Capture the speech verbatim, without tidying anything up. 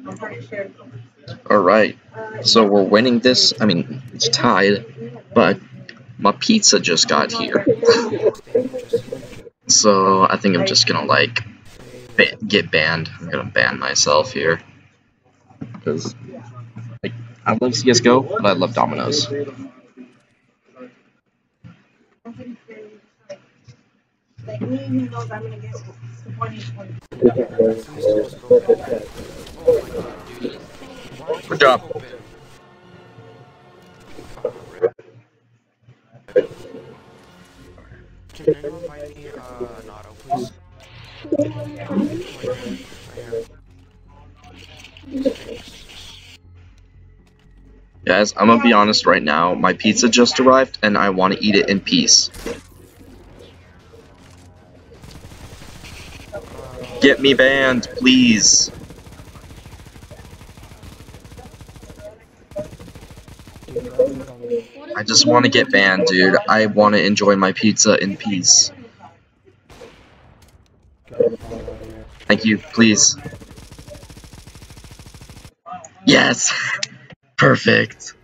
Alright, so we're winning this. I mean, it's tied, but my pizza just got here. So I think I'm just gonna, like, ba get banned. I'm gonna ban myself here. Because, like, I love C S G O, but I love Domino's. Good job. Can anyone find me uh, an auto, please? Guys, I'm gonna be honest right now. My pizza just arrived, and I want to eat it in peace. Get me banned, please. I just want to get banned, dude. I want to enjoy my pizza in peace. Thank you, please. Yes! Perfect.